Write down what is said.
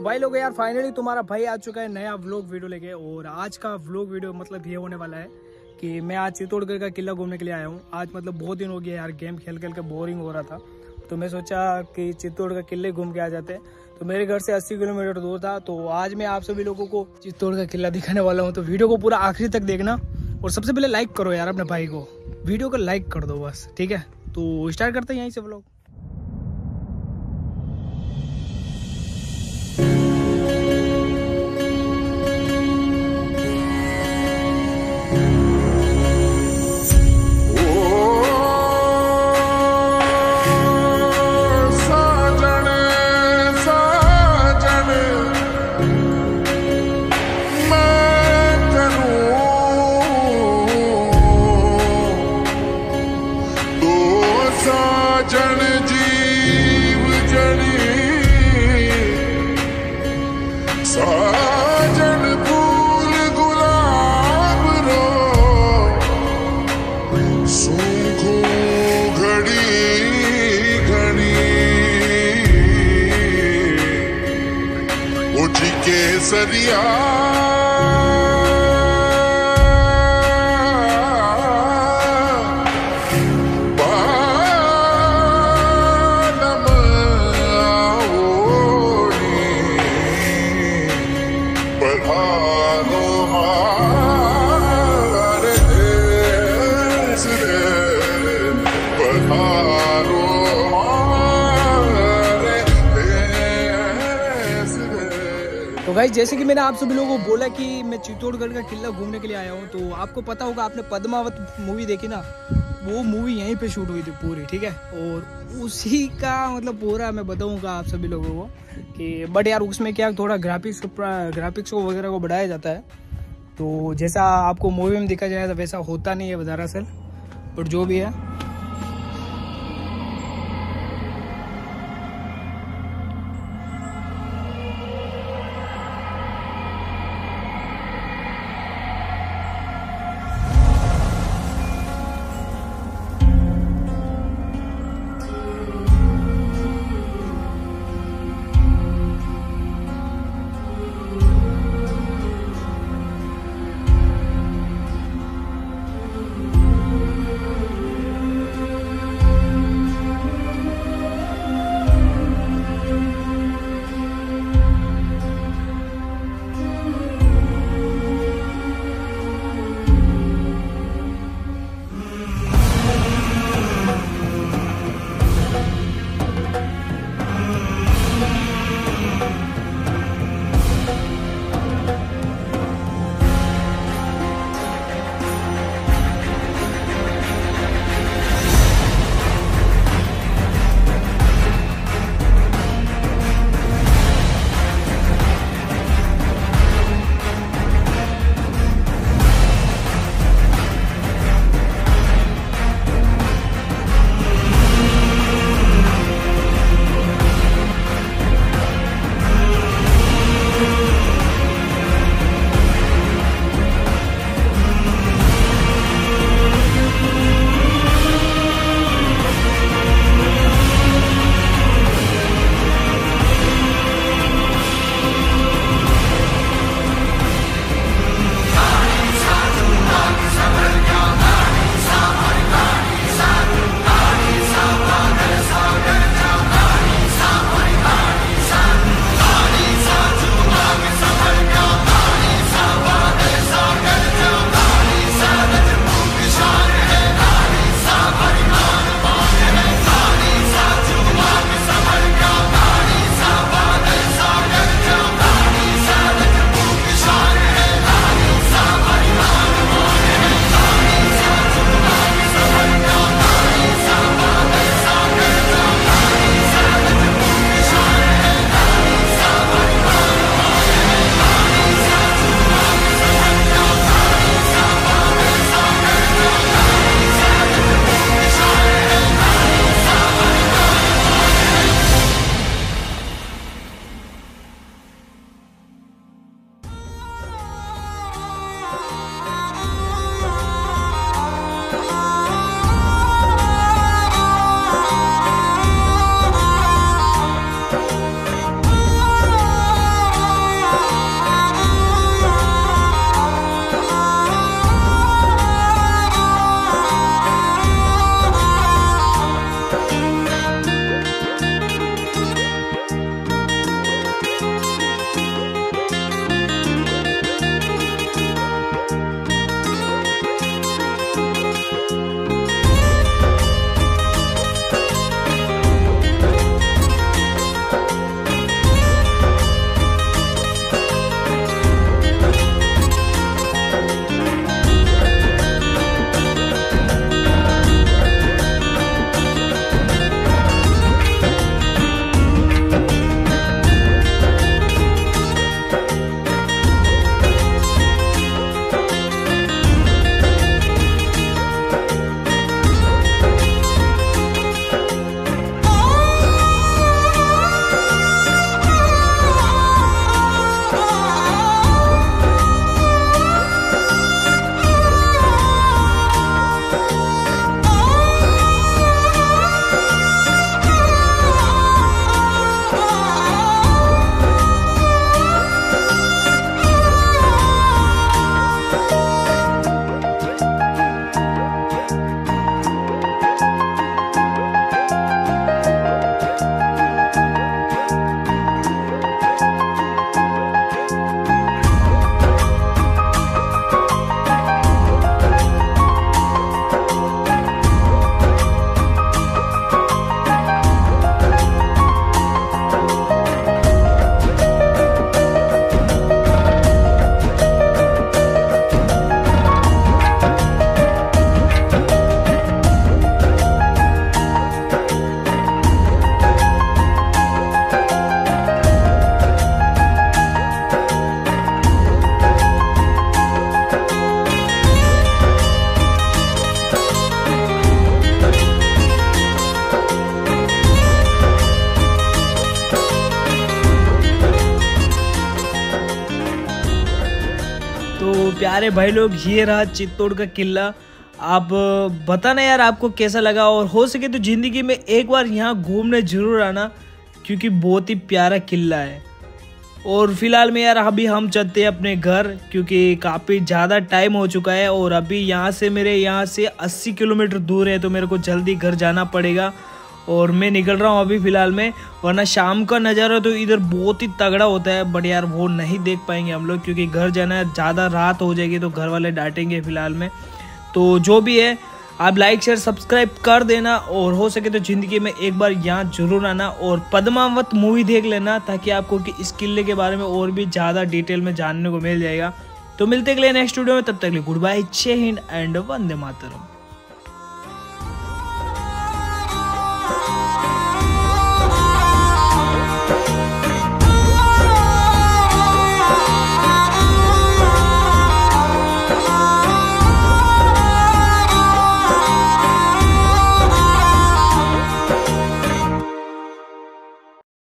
भाई लोग यार फाइनली तुम्हारा भाई आ चुका है नया व्लॉग वीडियो लेके। और आज का व्लॉग वीडियो मतलब ये होने वाला है कि मैं आज चित्तौड़गढ़ का किला घूमने के लिए आया हूँ। आज मतलब बहुत दिन हो गया यार, गेम खेल खेल के बोरिंग हो रहा था, तो मैं सोचा कि चित्तौड़गढ़ का किले घूम के आ जाते। तो मेरे घर से 80 किलोमीटर दूर था, तो आज मैं आप सभी लोगों को चित्तौड़गढ़ का किला दिखाने वाला हूँ। तो वीडियो को पूरा आखिरी तक देखना और सबसे पहले लाइक करो यार, अपने भाई को वीडियो को लाइक कर दो बस, ठीक है। तो स्टार्ट करते हैं यहीं से व्लॉग। साजन फूल गुलाब रो सूखो घड़ी घड़ी उठी केसरिया तो भाई जैसे कि मैंने आप सभी लोगों को बोला कि मैं चित्तौड़गढ़ का किला घूमने के लिए आया हूँ, तो आपको पता होगा, आपने पद्मावत मूवी देखी ना, वो मूवी यहीं पे शूट हुई थी पूरी, ठीक है। और उसी का मतलब पूरा मैं बताऊंगा आप सभी लोगों को कि बट यार उसमें क्या थोड़ा ग्राफिक्स को वगैरह को बढ़ाया जाता है, तो जैसा आपको मूवी में दिखा जाए वैसा होता नहीं है दरअसल, बट जो भी है। प्यारे भाई लोग, ये रहा चित्तौड़ का किला। आप बताना यार आपको कैसा लगा, और हो सके तो ज़िंदगी में एक बार यहाँ घूमने जरूर आना, क्योंकि बहुत ही प्यारा किला है। और फिलहाल में यार अभी हम चलते हैं अपने घर, क्योंकि काफ़ी ज़्यादा टाइम हो चुका है और अभी मेरे यहाँ से 80 किलोमीटर दूर है, तो मेरे को जल्दी घर जाना पड़ेगा और मैं निकल रहा हूँ अभी फ़िलहाल में। वरना शाम का नज़ारा तो इधर बहुत ही तगड़ा होता है, बट यार वो नहीं देख पाएंगे हम लोग, क्योंकि घर जाना है, ज़्यादा रात हो जाएगी तो घर वाले डांटेंगे फ़िलहाल में। तो जो भी है आप लाइक शेयर सब्सक्राइब कर देना, और हो सके तो ज़िंदगी में एक बार यहाँ जरूर आना और पद्मावत मूवी देख लेना, ताकि आपको कि इस किले के बारे में और भी ज़्यादा डिटेल में जानने को मिल जाएगा। तो मिलते हैं नेक्स्ट वीडियो में, तब तक के लिए गुड बाय, जय हिंद एंड वंदे मातरम।